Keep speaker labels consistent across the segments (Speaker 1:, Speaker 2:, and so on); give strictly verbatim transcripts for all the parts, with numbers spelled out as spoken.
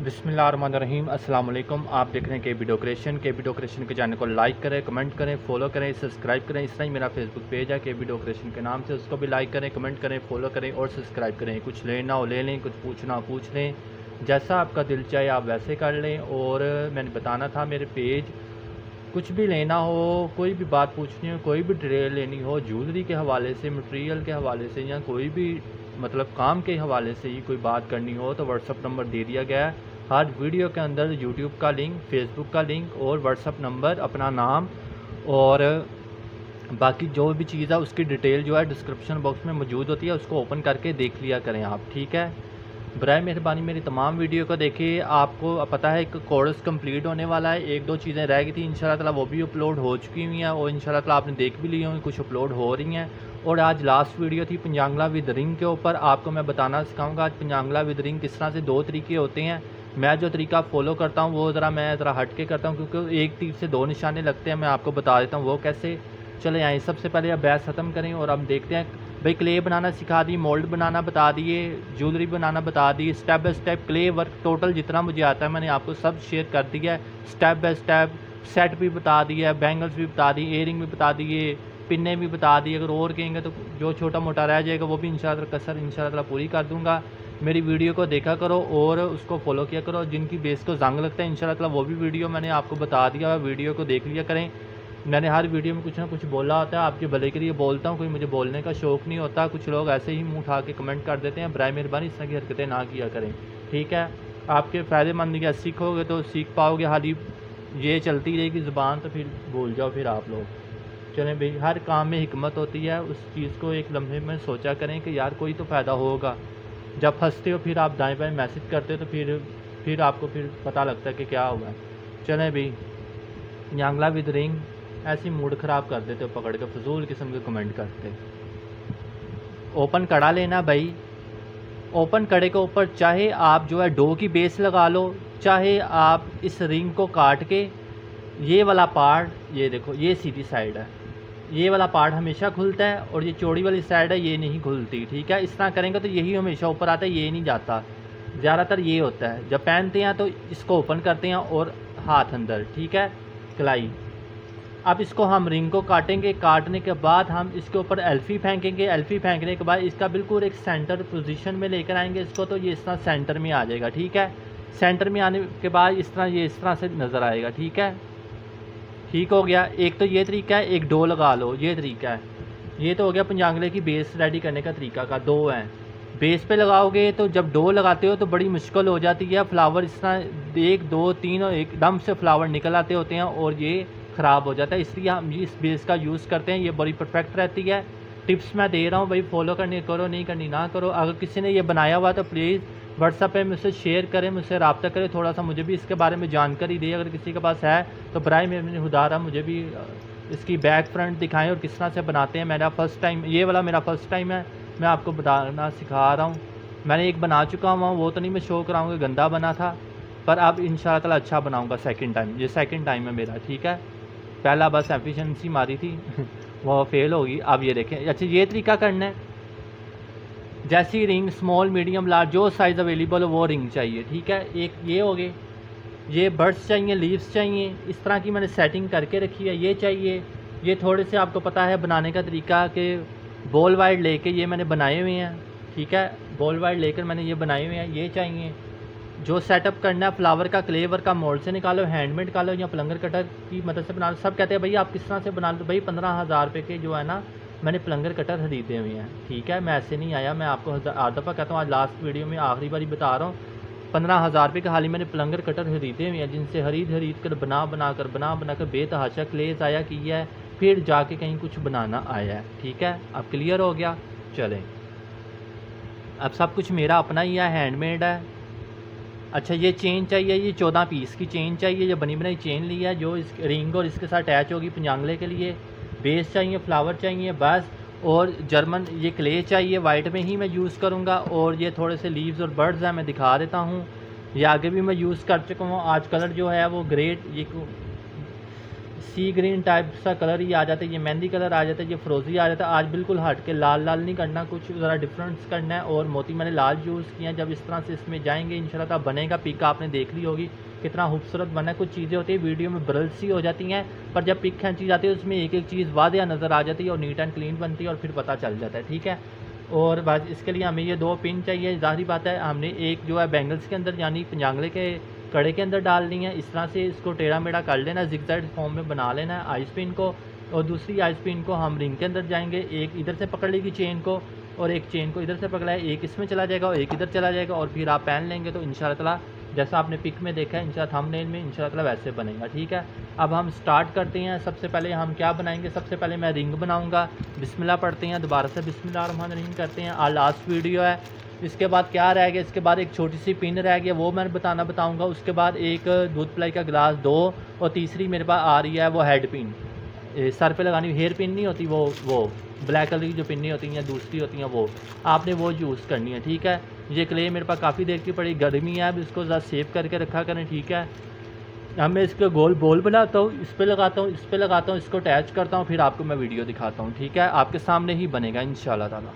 Speaker 1: बिस्मिल्लाहिर्रहमानिर्रहीम। अस्सलाम वालेकुम। आप देख रहे हैं K B decoration. K B decoration के चैनल को लाइक करें, कमेंट करें, फॉलो करें, सब्सक्राइब करें। इस तरह ही मेरा फेसबुक पेज है के बी डेकोरेशन के नाम से, उसको भी लाइक करें, कमेंट करें, फॉलो करें और सब्सक्राइब करें। कुछ लेना हो ले लें, कुछ पूछना हो पूछ लें, जैसा आपका दिल चाहे आप वैसे कर लें। और मैंने बताना था मेरे पेज, कुछ भी लेना हो, कोई भी बात पूछनी हो, कोई भी डिटेल लेनी हो, ज्वेलरी के हवाले से, मटेरियल के हवाले से, या कोई भी मतलब काम के हवाले से ही कोई बात करनी हो तो व्हाट्सअप नंबर दे दिया गया है हर वीडियो के अंदर। यूट्यूब का लिंक, फेसबुक का लिंक और व्हाट्सअप नंबर, अपना नाम और बाकी जो भी चीज़ है उसकी डिटेल जो है डिस्क्रिप्शन बॉक्स में मौजूद होती है, उसको ओपन करके देख लिया करें आप, ठीक है। बराए मेहरबानी मेरी तमाम वीडियो को देखिए। आपको पता है एक कोर्स कंप्लीट होने वाला है, एक दो चीज़ें रह गई थी, इंशाल्लाह ताला वो भी अपलोड हो चुकी हुई हैं और इंशाल्लाह ताला आपने देख भी ली होंगी, कुछ अपलोड हो रही हैं। और आज लास्ट वीडियो थी पंजांगला विद रिंग के ऊपर। आपको मैं बताना सिखाऊंगा आज पंजांगला विद रिंग किस तरह से दो तरीके होते हैं। मैं जो तरीका फॉलो करता हूँ वो ज़रा मैं ज़रा हट के करता हूँ, क्योंकि एक तीर से दो निशाने लगते हैं। मैं आपको बता देता हूँ वो कैसे। चले आए, सबसे पहले अब बहस ख़त्म करें और अब देखते हैं। भाई क्ले बनाना सिखा दी, मोल्ड बनाना बता दिए, ज्वेलरी बनाना बता दी, step by step clay work total जितना मुझे आता है मैंने आपको सब शेयर कर दिया है। स्टेप बाय स्टेप सेट भी बता दिया, बैंगल्स भी बता दी, एयरिंग भी बता दिए, पिन्ने भी बता दी। अगर और कहेंगे तो जो छोटा मोटा रह जाएगा वो भी इंशाल्लाह कसर इंशाल्लाह पूरी कर दूंगा। मेरी वीडियो को देखा करो और उसको फॉलो किया करो। जिनकी बेस को जंग लगता है इंशाल्लाह वो भी वीडियो मैंने आपको बता दिया, वीडियो को देख लिया करें। मैंने हर वीडियो में कुछ ना कुछ बोला होता है, आपके भले के लिए बोलता हूँ, कोई मुझे बोलने का शौक़ नहीं होता। कुछ लोग ऐसे ही मुँह उठा के कमेंट कर देते हैं, बराए मेहरबानी इस तरह की हरकतें ना किया करें, ठीक है। आपके फ़ायदेमंद या सीखोगे तो सीख पाओगे, हाली ये चलती रहेगी ज़ुबान तो फिर भूल जाओ फिर आप लोग। चलें भाई, हर काम में हिकमत होती है, उस चीज़ को एक लम्हे में सोचा करें कि यार कोई तो फ़ायदा होगा। जब फंसते हो फिर आप दाएँ बाएँ मैसेज करते हो तो फिर फिर आपको फिर पता लगता है कि क्या हुआ है। चलें भाई, पंजांगला विद रिंग ऐसी मूड ख़राब कर देते हो पकड़ के, फजूल किस्म के कमेंट करते। ओपन कड़ा लेना भाई, ओपन कड़े के ऊपर चाहे आप जो है डो की बेस लगा लो, चाहे आप इस रिंग को काट के ये वाला पार्ट, ये देखो ये सीधी साइड है, ये वाला पार्ट हमेशा खुलता है और ये चौड़ी वाली साइड है ये नहीं खुलती, ठीक है। इस तरह करेंगे तो यही हमेशा ऊपर आता है, ये नहीं जाता, ज़्यादातर ये होता है। जब पहनते हैं तो इसको ओपन करते हैं और हाथ अंदर, ठीक है, कलाई। अब इसको हम रिंग को काटेंगे, काटने के बाद हम इसके ऊपर एल्फी फेंकेंगे, एल्फी फेंकने के बाद इसका बिल्कुल एक सेंटर पोजीशन में लेकर आएंगे इसको, तो ये इस तरह सेंटर में आ जाएगा, ठीक है। सेंटर में आने के बाद इस तरह ये इस तरह से नज़र आएगा, ठीक है। ठीक हो गया। एक तो ये तरीका है, एक डो लगा लो, ये तरीका है। ये तो हो गया पंजांगले की बेस रेडी करने का तरीका का। दो हैं, बेस पे लगाओगे तो जब डो लगाते हो तो बड़ी मुश्किल हो जाती है। फ्लावर इस तरह एक दो तीन और एकदम से फ्लावर निकल आते होते हैं और ये ख़राब हो जाता है, इसलिए हम इस बेस का यूज़ करते हैं, ये बड़ी परफेक्ट रहती है। टिप्स मैं दे रहा हूँ भाई, फॉलो करनी करो, नहीं करनी ना करो। अगर किसी ने ये बनाया हुआ तो प्लीज़ व्हाट्सएप पे मुझसे शेयर करें, मुझसे रब्ता करें, थोड़ा सा मुझे भी इसके बारे में जानकारी दे। अगर किसी के पास है तो बराए मेरे खुदारा मुझे भी इसकी बैक फ्रंट दिखाएं और किस तरह से बनाते हैं। मेरा फ़र्स्ट टाइम, ये वाला मेरा फ़र्स्ट टाइम है, मैं आपको बताना सिखा रहा हूँ। मैंने एक बना चुका हूँ, वो तो नहीं मैं शो कराऊँगा, गंदा बना था, पर अब इंशाल्लाह ताला अच्छा बनाऊँगा सेकेंड टाइम। ये सेकेंड टाइम है मेरा, ठीक है। पहला बस एफिशिएंसी मारी थी वो फेल होगी। अब ये देखें, अच्छा ये तरीका करना है, जैसी रिंग स्मॉल मीडियम लार्ज जो साइज़ अवेलेबल हो वो रिंग चाहिए, ठीक है। एक ये हो गए, ये बर्ड्स चाहिए, लीव्स चाहिए, इस तरह की मैंने सेटिंग करके रखी है। ये चाहिए, ये थोड़े से आपको पता है बनाने का तरीका कि बॉल वाइड लेके ये मैंने बनाए हुए हैं, ठीक है। बॉल वाइड लेकर मैंने ये बनाए हुए हैं। ये चाहिए, जो सेटअप करना है फ्लावर का क्ले वर्क का मोल्ड से निकालो, हैंडमेड निकालो या प्लंगर कटर की मदद से बना लो। सब कहते हैं भाई आप किस तरह से बना लो, भाई पंद्रह हज़ार रुपये के जो है ना मैंने प्लंगर कटर खरीदे हुए हैं, ठीक है। मैं ऐसे नहीं आया, मैं आपको आठ दफ़ा कहता हूँ, आज लास्ट वीडियो में आखिरी बारी बता रहा हूँ। पंद्रह हज़ार रुपये का हाल ही मैंने प्लंगर कटर खरीदे हुए हैं, जिनसे खरीद खरीद कर बना बना कर बना बना कर बेतहाशा क्ले ज़ाया किया है, फिर जाके कहीं कुछ बनाना आया है, ठीक है। अब क्लियर हो गया। चलें, अब सब कुछ मेरा अपना ही है, हैंडमेड है। अच्छा ये चेन चाहिए, ये चौदह पीस की चेन चाहिए, ये बनी बनाई चेन ली है जो इस रिंग और इसके साथ अटैच होगी पंजांगले के लिए। बेस चाहिए, फ्लावर चाहिए बस, और जर्मन ये क्ले चाहिए, वाइट में ही मैं यूज़ करूँगा। और ये थोड़े से लीव्स और बर्ड्स हैं, मैं दिखा देता हूँ। ये आगे भी मैं यूज़ कर चुका हूँ। आज कलर जो है वो ग्रेट, ये सी ग्रीन टाइप सा कलर ही आ जाता है, ये मेहंदी कलर आ जाता है, ये फ्रोज़ी आ जाता है। आज बिल्कुल हट के लाल लाल नहीं करना, कुछ ज़रा डिफरेंस करना है। और मोती मैंने लाल यूज़ किया। जब इस तरह से इसमें जाएंगे इंशाल्लाह बनेगा। पिक आपने देख ली होगी कितना खूबसूरत बना है। कुछ चीज़ें होती है वीडियो में ब्रल सी हो जाती हैं, पर जब पिक खींची जाती है उसमें एक एक चीज़ वादिया नज़र आ जाती है और नीट एंड क्लीन बनती है और फिर पता चल जाता है। ठीक है, और बस इसके लिए हमें ये दो पिन चाहिए। ज़ाहिर बात है हमने एक जो है बैंगल्स के अंदर यानी पंजांगले के कड़े के अंदर डालनी है। इस तरह से इसको टेढ़ा मेढ़ा कर लेना है, जिगजैग फॉर्म में बना लेना है आइस पिन को। और दूसरी आइस पिन को हम रिंग के अंदर जाएंगे, एक इधर से पकड़ लेगी चेन को और एक चेन को इधर से पकड़ा है, एक इसमें चला जाएगा और एक इधर चला जाएगा और फिर आप पहन लेंगे तो इंशाल्लाह ताला जैसा आपने पिक में देखा है इंशाल्लाह थंबनेल में इंशाल्लाह ताला वैसे बनेगा। ठीक है, अब हम स्टार्ट करते हैं। सबसे पहले हम क्या बनाएंगे, सबसे पहले मैं रिंग बनाऊंगा। बिस्मिल्लाह पढ़ते हैं, दोबारा से बिस्मिल्लाह रहमान रहीम करते हैं। आज लास्ट वीडियो है। इसके बाद क्या रह गया, इसके बाद एक छोटी सी पिन रह गया, वो मैं बताना बताऊंगा। उसके बाद एक दूध पिलाई का गिलास दो, और तीसरी मेरे पास आ रही है वो हेड पिन, सर पे लगानी हेयर पिन नहीं होती, वो वो ब्लैक कलर की जो पिन्नी होती हैं दूसरी होती हैं, वो आपने वो यूज़ करनी है। ठीक है, ये क्ले मेरे पास काफ़ी देर की पड़ी, गर्मी है, अब इसको ज़रा सेव करके रखा करें। ठीक है, अब मैं इसके गोल बॉल बनाता हूँ, इस पर लगाता हूँ, इस पर लगाता हूँ, इसको अटैच करता हूँ, फिर आपको मैं वीडियो दिखाता हूँ। ठीक है, आपके सामने ही बनेगा इंशाल्लाह ताला।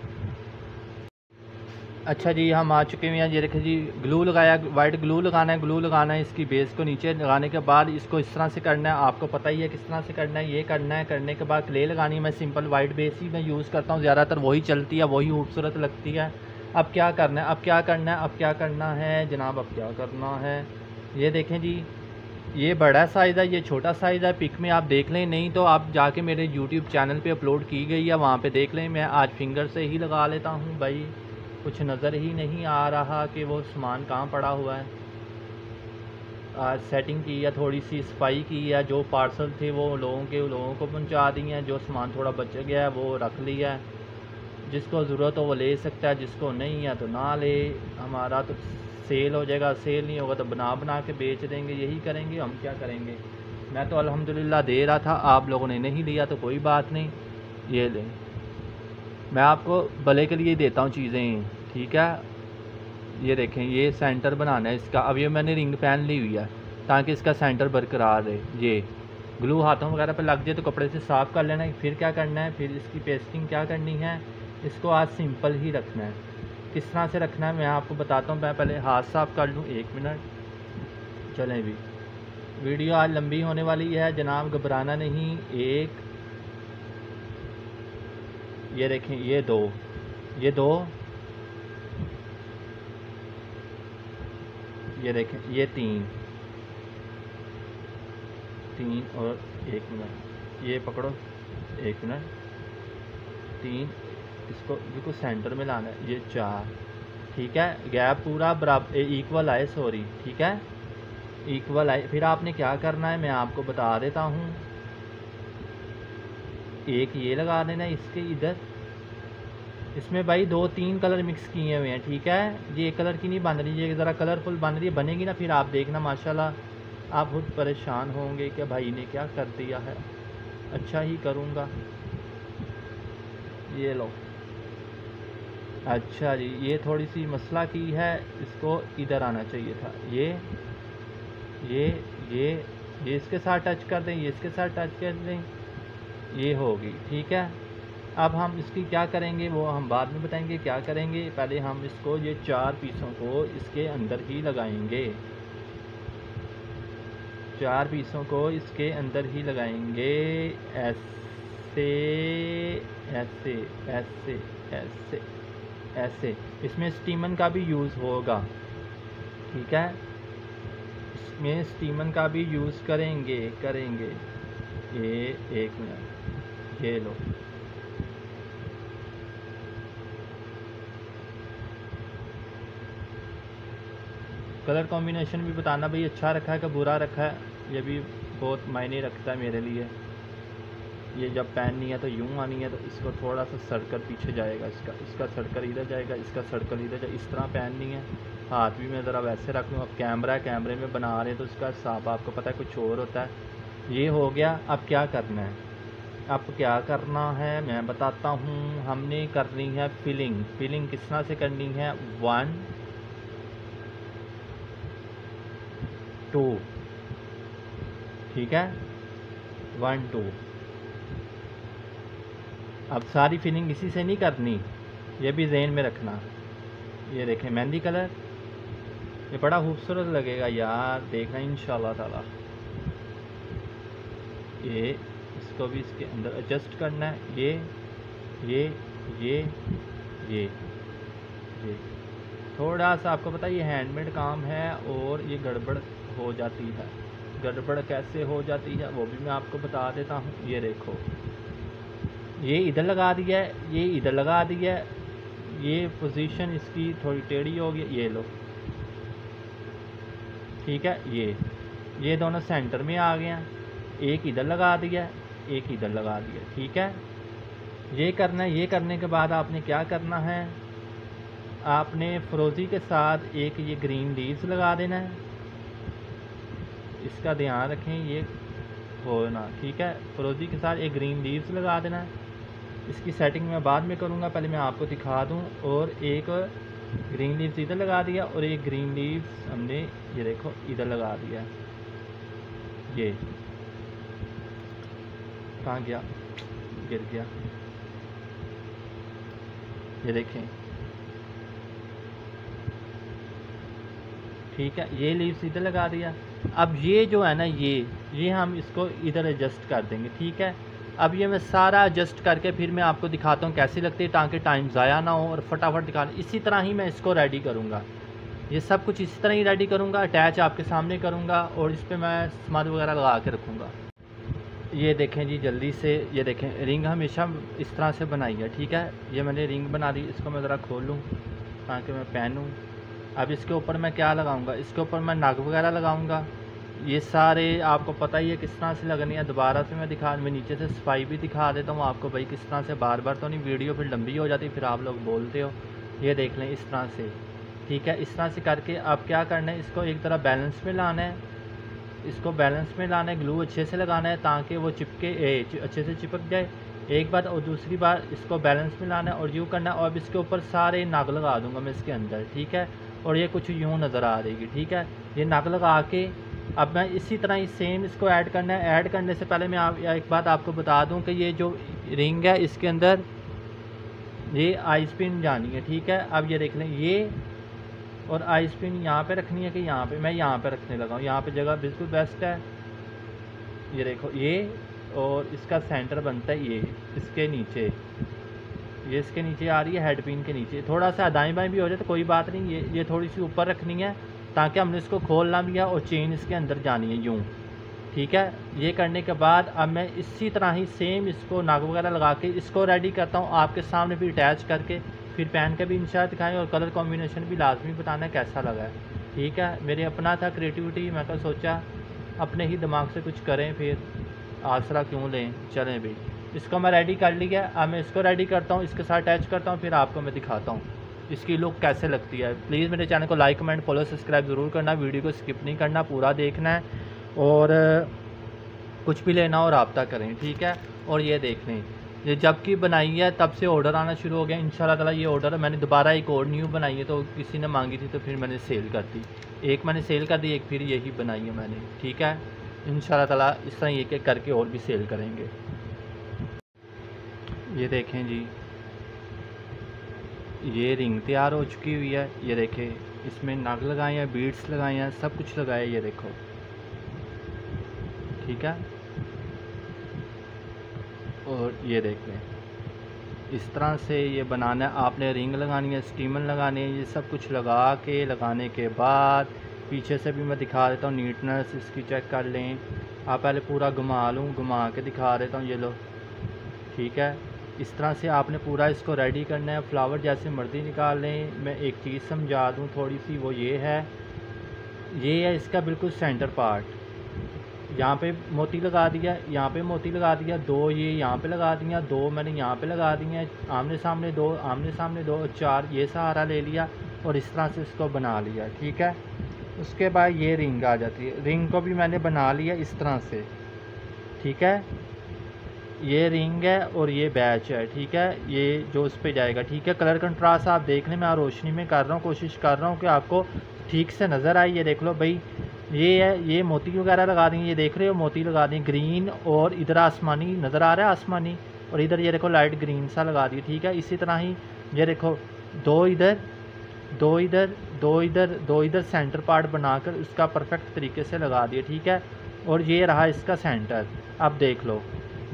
Speaker 1: अच्छा जी, हम आ चुके हैं। ये देखें जी, ग्लू लगाया, वाइट ग्लू लगाना है। ग्लू लगाना है, इसकी बेस को नीचे लगाने के बाद इसको इस तरह से करना है। आपको पता ही है किस तरह से करना है। ये करना है, करने के बाद क्ले लगानी है। मैं सिंपल वाइट बेस ही मैं यूज़ करता हूँ, ज़्यादातर वही चलती है, वही खूबसूरत लगती है। अब क्या करना है, अब क्या करना है, अब क्या करना है जनाब, अब क्या करना है। ये देखें जी, ये बड़ा साइज़ है, ये छोटा साइज़ है। पिक में आप देख लें, नहीं तो आप जाके मेरे यूट्यूब चैनल पे अपलोड की गई है, वहाँ पे देख लें। मैं आज फिंगर से ही लगा लेता हूँ भाई, कुछ नज़र ही नहीं आ रहा कि वो सामान कहाँ पड़ा हुआ है। आज सेटिंग की है, थोड़ी सी सफाई की है, जो पार्सल थे वो लोगों के लोगों को पहुँचा दिए हैं, जो सामान थोड़ा बच गया है वो रख लिया है। जिसको ज़रूरत हो वो ले सकता है, जिसको नहीं है तो ना ले। हमारा तो सेल हो जाएगा, सेल नहीं होगा तो बना बना के बेच देंगे, यही करेंगे। हम क्या करेंगे। मैं तो अल्हम्दुलिल्लाह दे रहा था, आप लोगों ने नहीं लिया तो कोई बात नहीं, ये लें। मैं आपको भले के लिए देता हूँ चीज़ें। ठीक है, ये देखें, ये सेंटर बनाना है इसका। अब ये मैंने रिंग पहन ली हुई है ताकि इसका सेंटर बरकरार रहे। ये ग्लू हाथों वगैरह पे लग जाए तो कपड़े से साफ़ कर लेना है। फिर क्या करना है, फिर इसकी पेस्टिंग क्या करनी है। इसको आज सिंपल ही रखना है। किस तरह से रखना है मैं आपको बताता हूँ। मैं पहले हाथ साफ़ कर लूँ, एक मिनट। चलें भी, वीडियो आज लंबी होने वाली है जनाब, घबराना नहीं। एक ये देखें, ये दो, ये दो, ये देखें, ये तीन, तीन और एक मिनट, ये पकड़ो, एक मिनट, तीन, इसको बिल्कुल सेंटर में लाना है। ये चार, ठीक है, गैप पूरा बराबर इक्वल आए, सॉरी, ठीक है, इक्वल आए। फिर आपने क्या करना है मैं आपको बता देता हूँ। एक ये लगा देना इसके इधर, इसमें भाई दो तीन कलर मिक्स किए हुए हैं। ठीक है, ये एक कलर की नहीं बन रही, ये ज़रा कलरफुल बन रही है, बनेगी ना फिर आप देखना माशाल्लाह आप खुद परेशान होंगे कि भाई ने क्या कर दिया है। अच्छा ही करूँगा, ये लो। अच्छा जी, ये थोड़ी सी मसला की है, इसको इधर आना चाहिए था। ये ये ये ये इसके साथ टच कर दें, ये इसके साथ टच कर दें, ये होगी। ठीक है, अब हम इसकी क्या करेंगे वो हम बाद में बताएंगे क्या करेंगे। पहले हम इसको ये चार पीसों को इसके अंदर ही लगाएंगे, चार पीसों को इसके अंदर ही लगाएंगे, ऐसे ऐसे ऐसे ऐसे ऐसे। इसमें स्टीमन का भी यूज़ होगा। ठीक है, इसमें स्टीमन का भी यूज़ करेंगे करेंगे ये एक मिनट, ये लो। कलर कॉम्बिनेशन भी बताना भाई अच्छा रखा है कि बुरा रखा है, ये भी बहुत मायने रखता है मेरे लिए। ये जब पहननी है तो यूँ आनी है तो इसको थोड़ा सा सर्कल पीछे जाएगा, इसका इसका सर्कल इधर जाएगा, इसका सर्कल इधर जाएगा, इस तरह पहननी है। हाथ भी मैं ज़रा वैसे रख लूँ। अब कैमरा है, कैमरे में बना रहे हैं तो इसका हिसाब आपको पता है कुछ और होता है। ये हो गया। अब क्या करना है, अब क्या करना है मैं बताता हूँ। हमने करनी है फिलिंग। फिलिंग किस तरह से करनी है, वन टू, ठीक है, वन टू। अब सारी फिनिंग इसी से नहीं करनी, ये भी ज़हन में रखना। ये देखें मेहंदी कलर, ये बड़ा खूबसूरत लगेगा यार, देखना इंशाल्लाह ताला। ये इसको भी इसके अंदर एडजस्ट करना है, ये ये ये ये ये थोड़ा सा आपको पता है ये हैंडमेड काम है और ये गड़बड़ हो जाती है। गड़बड़ कैसे हो जाती है वो भी मैं आपको बता देता हूँ। ये देखो, ये इधर लगा दिया है, ये इधर लगा दिया है, ये पोजीशन इसकी थोड़ी टेढ़ी हो गई, ये लो ठीक है। ये ये दोनों सेंटर में आ गए हैं, एक इधर लगा दिया, एक इधर लगा दिया, ठीक है। ये करना है। ये करने के बाद आपने क्या करना है, आपने फ्रोज़ी के साथ एक ये ग्रीन लीव्स लगा देना है, इसका ध्यान रखें ये होना, ठीक है। फ्रोज़ी के साथ एक ग्रीन लीव्स लगा देना है, इसकी सेटिंग मैं बाद में करूँगा, पहले मैं आपको दिखा दूँ। और एक ग्रीन लीव्स इधर लगा दिया और एक ग्रीन लीव्स हमने ये देखो इधर लगा दिया। ये कहाँ गया, गिर गया, ये देखें ठीक है। ये लीव्स इधर लगा दिया। अब ये जो है ना, ये ये हम इसको इधर एडजस्ट कर देंगे, ठीक है। अब ये मैं सारा एडजस्ट करके फिर मैं आपको दिखाता हूँ कैसी लगती है, ताकि टाइम ज़ाया ना हो और फटाफट दिखा। इसी तरह ही मैं इसको रेडी करूँगा, ये सब कुछ इसी तरह ही रेडी करूँगा, अटैच आपके सामने करूँगा और इस पर मैं स्मद वगैरह लगा के रखूँगा। ये देखें जी जल्दी से, ये देखें रिंग हमेशा इस तरह से बनाई है, ठीक है। ये मैंने रिंग बना दी, इसको मैं ज़रा खोल लूँ ताकि मैं पहनूँ। अब इसके ऊपर मैं क्या लगाऊंगा, इसके ऊपर मैं नग वगैरह लगाऊंगा। ये सारे आपको पता ही है किस तरह से लगनी है। दोबारा से मैं दिखा मैं नीचे से सफाई भी दिखा देता हूँ आपको भाई किस तरह से, बार बार तो नहीं, वीडियो फिर लंबी हो जाती फिर आप लोग बोलते हो। ये देख लें इस तरह से, ठीक है। इस तरह से करके आप क्या करना है, इसको एक तरह बैलेंस में लाना है, इसको बैलेंस में लाना है, ग्लू अच्छे से लगाना है ताकि वो चिपके ए, अच्छे से चिपक जाए एक बार। और दूसरी बार इसको बैलेंस में लाना है और यूँ करना है। और अब इसके ऊपर सारे नग लगा दूंगा मैं इसके अंदर, ठीक है। और ये कुछ यूँ नज़र आ रहेगी, ठीक है। ये नग लगा के अब मैं इसी तरह ही सेम इसको ऐड करना है। ऐड करने से पहले मैं आप एक बात आपको बता दूं कि ये जो रिंग है इसके अंदर ये आइस पिन जानी है, ठीक है। अब ये देख लें, ये और आइस पिन यहाँ पे रखनी है कि यहाँ पे, मैं यहाँ पे रखने लगा हूँ, यहाँ पे जगह बिल्कुल बेस्ट है। ये देखो ये, और इसका सेंटर बनता है ये इसके नीचे, ये इसके नीचे आ रही है, हेड पिन के नीचे। थोड़ा सा दाएं बाएं भी हो जाए तो कोई बात नहीं, ये ये थोड़ी सी ऊपर रखनी है ताकि हमने इसको खोलना भी है और चेन इसके अंदर जानी है यूँ, ठीक है। ये करने के बाद अब मैं इसी तरह ही सेम इसको नाग वगैरह लगा के इसको रेडी करता हूँ आपके सामने, फिर अटैच करके फिर पहन के भी इंशाल्लाह दिखाएँ और कलर कॉम्बिनेशन भी लाजमी बताना है कैसा लगा है, ठीक है। मेरे अपना था क्रिएटिविटी, मैं तो सोचा अपने ही दिमाग से कुछ करें, फिर आसरा क्यों लें, चलें भाई। इसको मैं रेडी कर लिया, अब मैं इसको रेडी करता हूँ, इसके साथ अटैच करता हूँ, फिर आपको मैं दिखाता हूँ इसकी लुक कैसे लगती है। प्लीज़ मेरे चैनल को लाइक कमेंट फॉलो सब्सक्राइब ज़रूर करना, वीडियो को स्किप नहीं करना, पूरा देखना है और कुछ भी लेना हो रब्ता करें, ठीक है। और ये देख लें, ये जब की बनाई है तब से ऑर्डर आना शुरू हो गया इंशाल्लाह ताला। ये ऑर्डर मैंने दोबारा एक और न्यू बनाई है, तो किसी ने मांगी थी तो फिर मैंने सेल कर दी, एक मैंने सेल कर दी, एक फिर यही बनाई है मैंने, ठीक है। इंशाल्लाह ताला इस तरह एक एक करके और भी सेल करेंगे। ये देखें जी, ये रिंग तैयार हो चुकी हुई है। ये देखें इसमें नग लगाए हैं, बीड्स लगाए हैं, सब कुछ लगाया, ये देखो, ठीक है। और ये देख लें इस तरह से ये बनाना है आपने, रिंग लगानी है, स्टीमर लगानी है, ये सब कुछ लगा के लगाने के बाद पीछे से भी मैं दिखा देता हूँ नीटनेस इसकी, चेक कर लें आप। पहले पूरा घुमा लूँ, घुमा के दिखा देता हूँ, ये लो, ठीक है। इस तरह से आपने पूरा इसको रेडी करना है, फ्लावर जैसे मर्जी निकाल लें। मैं एक चीज़ समझा दूँ थोड़ी सी, वो ये है, ये है इसका बिल्कुल सेंटर पार्ट। यहाँ पे मोती लगा दिया, यहाँ पे मोती लगा दिया, दो ये यहाँ पे लगा दिया, दो मैंने यहाँ पे लगा दिए, आमने सामने दो, आमने सामने दो, चार ये सहारा ले लिया और इस तरह से इसको बना लिया, ठीक है। उसके बाद ये रिंग आ जाती है, रिंग को भी मैंने बना लिया इस तरह से, ठीक है। ये रिंग है और ये बैच है, ठीक है, ये जो उस पर जाएगा, ठीक है। कलर कंट्रास्ट आप देखने में, रोशनी में कर रहा हूँ, कोशिश कर रहा हूँ कि आपको ठीक से नज़र आए। ये देख लो भाई, ये है, ये मोती वगैरह लगा दी, ये देख रहे हो मोती लगा दी ग्रीन, और इधर आसमानी नज़र आ रहा है आसमानी, और इधर ये देखो लाइट ग्रीन सा लगा दी। ठीक है, इसी तरह ही ये देखो दो इधर दो इधर दो इधर दो इधर सेंटर पार्ट बनाकर उसका परफेक्ट तरीके से लगा दिए। ठीक है, और ये रहा इसका सेंटर। अब देख लो,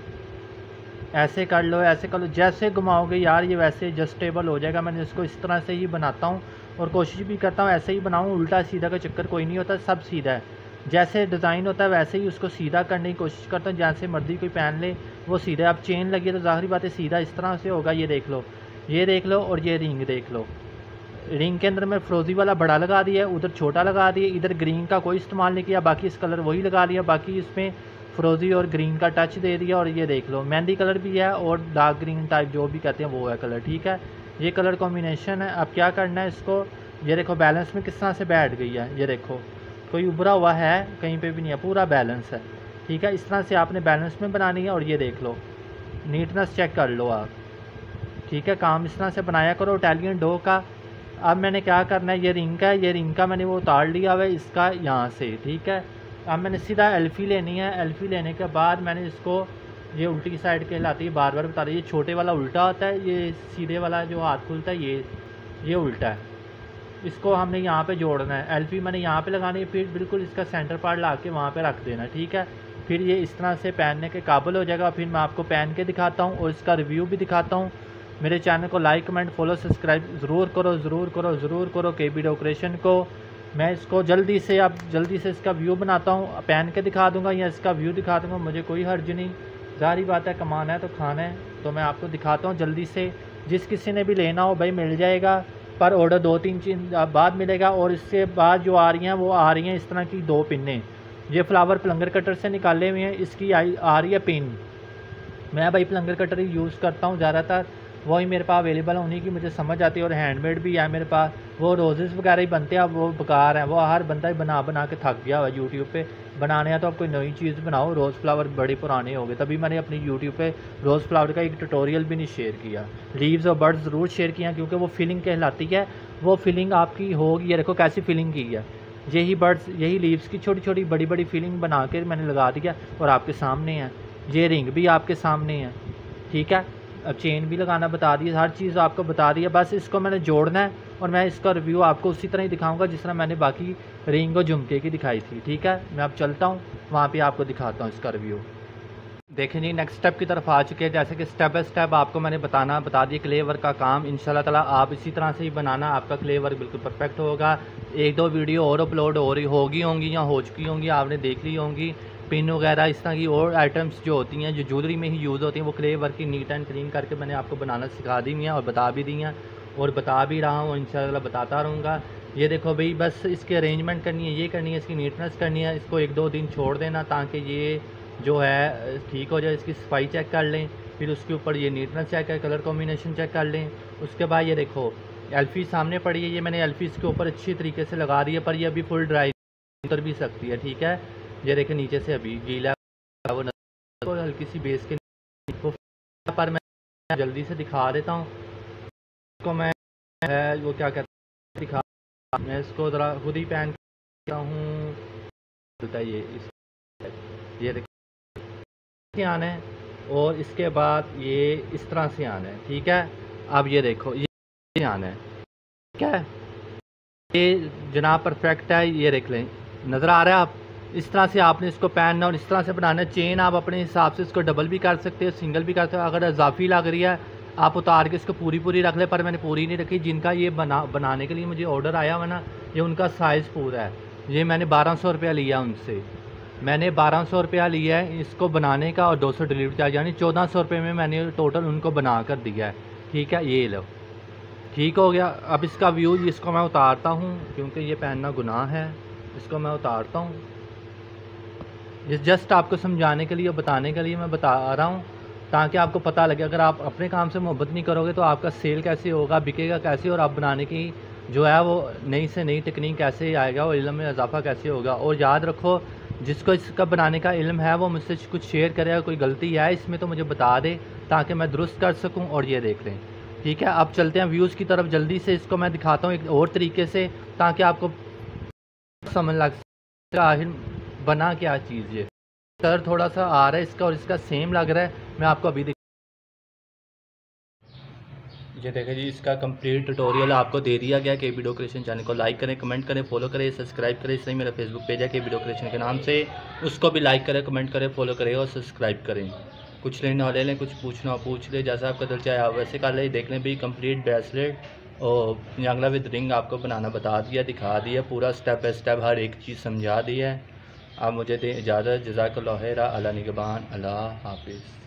Speaker 1: ऐसे कर लो, ऐसे कर लो, जैसे घुमाओगे यार ये वैसे एडजस्टेबल हो जाएगा। मैंने इसको इस तरह से ही बनाता हूँ और कोशिश भी करता हूँ ऐसे ही बनाऊँ, उल्टा सीधा का चक्कर कोई नहीं होता, सब सीधा है। जैसे डिज़ाइन होता है वैसे ही उसको सीधा करने की कोशिश करता हूँ, जैसे मर्जी कोई पहन ले वो सीधा। अब चेन लगी है तो ज़ाहिर बात है सीधा इस तरह से होगा। ये देख लो, ये देख लो, और ये रिंग देख लो। रिंग के अंदर मैं फ्रोज़ी वाला बड़ा लगा दिया, उधर छोटा लगा दिया, इधर ग्रीन का कोई इस्तेमाल नहीं किया, बाकी इस कलर वही लगा लिया, बाकी इसमें फ्रोज़ी और ग्रीन का टच दे दिया। और ये देख लो मेहंदी कलर भी है और डार्क ग्रीन टाइप जो भी कहते हैं वो है कलर। ठीक है, ये कलर कॉम्बिनेशन है। अब क्या करना है इसको, ये देखो बैलेंस में किस तरह से बैठ गई है, ये देखो कोई उभरा हुआ है कहीं पे भी नहीं है, पूरा बैलेंस है। ठीक है, इस तरह से आपने बैलेंस में बनानी है। और ये देख लो नीटनेस चेक कर लो आप। ठीक है, काम इस तरह से बनाया करो इटालियन डो का। अब मैंने क्या करना है, ये रिंग का है, ये रिंग का मैंने वो उतार लिया हुआ है इसका यहाँ से। ठीक है, अब मैंने सीधा एल्फ़ी लेनी है। एल्फ़ी लेने के बाद मैंने इसको, ये उल्टी साइड कहलाती है, बार बार बता रही है, ये छोटे वाला उल्टा होता है, ये सीधे वाला जो हाथ खुलता है ये ये उल्टा है। इसको हमने यहाँ पे जोड़ना है, एल्फ़ी मैंने यहाँ पे लगानी है, फिर बिल्कुल इसका सेंटर पार्ट ला के वहाँ पे रख देना। ठीक है, फिर ये इस तरह से पहनने के काबिल हो जाएगा। फिर मैं आपको पहन के दिखाता हूँ और इसका रिव्यू भी दिखाता हूँ। मेरे चैनल को लाइक कमेंट फॉलो सब्सक्राइब ज़रूर करो ज़रूर करो ज़रूर करो के बी डेकोरेशन को। मैं इसको जल्दी से अब जल्दी से इसका व्यू बनाता हूँ, पहन के दिखा दूँगा या इसका व्यू दिखा दूँगा, मुझे कोई हर्ज नहीं। ज़ाहिर बात है कमाना है तो खाना है, तो मैं आपको दिखाता हूँ जल्दी से। जिस किसी ने भी लेना हो भाई मिल जाएगा, पर ऑर्डर दो तीन चीज बाद मिलेगा। और इसके बाद जो आ रही हैं वो आ रही हैं इस तरह की दो पिन्ने, ये फ्लावर प्लंगर कटर से निकाले हुए हैं, इसकी आई आ रही है पिन। मैं भाई प्लंगर कटर ही यूज़ करता हूँ ज़्यादातर, वही मेरे पास अवेलेबल है, उन्हीं की मुझे समझ आती है। और हैंडमेड भी है मेरे पास, वो रोजेज़ वगैरह ही बनते हैं, अब वो बेकार हैं, वो हर बंदा ही बना बना के थक गया हुआ है। यूट्यूब पे बनाने हैं तो अब कोई नई चीज़ बनाओ, रोज़ फ्लावर बड़े पुराने हो गए, तभी मैंने अपनी यूट्यूब पे रोज़ फ्लावर का एक ट्यूटोरियल भी नहीं शेयर किया। लीव्स और बर्ड्स ज़रूर शेयर किया क्योंकि वो फीलिंग कहलाती है, वो फीलिंग आपकी होगी। ये देखो कैसी फीलिंग की है, यही बर्ड्स यही लीव्स की छोटी छोटी बड़ी बड़ी फीलिंग बना के मैंने लगा दिया और आपके सामने है। ये रिंग भी आपके सामने है। ठीक है, अब चेन भी लगाना बता दिया, हर चीज़ आपको बता दी है, बस इसको मैंने जोड़ना है और मैं इसका रिव्यू आपको उसी तरह ही दिखाऊंगा जिस तरह मैंने बाकी रिंग और झुमके की दिखाई थी। ठीक है, मैं अब चलता हूँ वहाँ पे आपको दिखाता हूँ इसका रिव्यू। देखें जी नेक्स्ट स्टेप की तरफ आ चुके हैं, जैसे कि स्टेप बाय स्टेप आपको मैंने बताना बता दिया क्ले वर्क का काम। इंशाल्लाह ताला आप इसी तरह से ही बनाना, आपका क्ले वर्क बिल्कुल परफेक्ट होगा। एक दो वीडियो और अपलोड हो रही होगी होंगी या हो चुकी होंगी, आपने देख ली होंगी। पिन वगैरह इस तरह की और आइटम्स जो होती हैं जो ज्वेलरी में ही यूज़ होती हैं, वो क्ले वर्क की नीट एंड क्लीन करके मैंने आपको बनाना सिखा दी हैं और बता भी दी हैं और बता भी रहा हूँ, इंशाल्लाह बताता रहूँगा। ये देखो भाई, बस इसकी अरेंजमेंट करनी है, ये करनी है, इसकी नीटनेस करनी है, इसको एक दो दिन छोड़ देना ताकि ये जो है ठीक हो जाए। इसकी सफाई चेक कर लें, फिर उसके ऊपर ये नीटनेस चेक कर, कलर कॉम्बिनेशन चेक कर लें। उसके बाद ये देखो एल्फ़ी सामने पड़ी है, ये मैंने एल्फ़ी इसके ऊपर अच्छी तरीके से लगा दी है, पर ये अभी फुल ड्राई उतर भी सकती है। ठीक है, ये देखें नीचे से अभी गीला वो और हल्की सी बेस के पर मैं जल्दी से दिखा देता हूँ इसको। मैं है वो क्या कहता है दिखा, मैं इसको ज़रा खुद ही पहन करता हूँ। ये इस ये देखिए आना है और इसके बाद ये इस तरह से आना है। ठीक है, अब ये देखो ये आना है, ठीक है, ये जनाब परफेक्ट है। ये देख लें, नज़र आ रहा है आप, इस तरह से आपने इसको पहनना और इस तरह से बनाना है। चेन आप अपने हिसाब से इसको डबल भी कर सकते हो, सिंगल भी कर सकते हो। अगर इजाफी लग रही है आप उतार के इसको पूरी पूरी रख ले, पर मैंने पूरी नहीं रखी। जिनका ये बना बनाने के लिए मुझे ऑर्डर आया हुआ ना, ये उनका साइज़ पूरा है। ये मैंने बारह सौ रुपया लिया उनसे, मैंने बारह सौ रुपया लिया है इसको बनाने का और दो सौ डिलीवरी चार्ज, यानी चौदह सौ रुपये में मैंने टोटल उनको बना कर दिया है। ठीक है, ये लो ठीक हो गया। अब इसका व्यू इसको मैं उतारता हूँ क्योंकि ये पहनना गुनाह है, इसको मैं उतारता हूँ। ये जस्ट आपको समझाने के लिए बताने के लिए मैं बता रहा हूँ ताकि आपको पता लगे। अगर आप अपने काम से मोहब्बत नहीं करोगे तो आपका सेल कैसे होगा, बिकेगा कैसे, और आप बनाने की जो है वो नई से नई टेक्निक कैसे आएगा, और इल्म में इजाफा कैसे होगा। और याद रखो, जिसको इसका बनाने का इल्म है वो मुझसे कुछ शेयर करे, अगर कोई गलती है इसमें तो मुझे बता दे ताकि मैं दुरुस्त कर सकूं। और ये देख लें, ठीक है। अब चलते हैं व्यूज़ की तरफ, जल्दी से इसको मैं दिखाता हूँ एक और तरीके से ताकि आपको समझ लग आखिर बना क्या चीज़ ये कलर थोड़ा सा आ रहा है इसका और इसका सेम लग रहा है। मैं आपको अभी ये देखें जी, इसका कंप्लीट ट्यूटोरियल आपको दे दिया गया। के बी डेकोरेशन चैनल को लाइक करें, कमेंट करें, फॉलो करें, सब्सक्राइब करें। इसलिए मेरा फेसबुक पेज है के बी डेकोरेशन के नाम से, उसको भी लाइक करें, कमेंट करें, फॉलो करें और सब्सक्राइब करें। कुछ लेना हो ले लें, कुछ पूछना हो पूछ ले, जैसा आपका दिल चाहे आप वैसे कर लें। देख लें भी कंप्लीट ब्रेसलेट और पिंजला विद रिंग आपको बनाना बता दिया, दिखा दिया, पूरा स्टेप बाय स्टेप हर एक चीज़ समझा दी है। आप मुझे दें इजाज़त। जज़ाकल्लाह खैर। अल्लाह निगहबान। अल्लाह हाफिज़।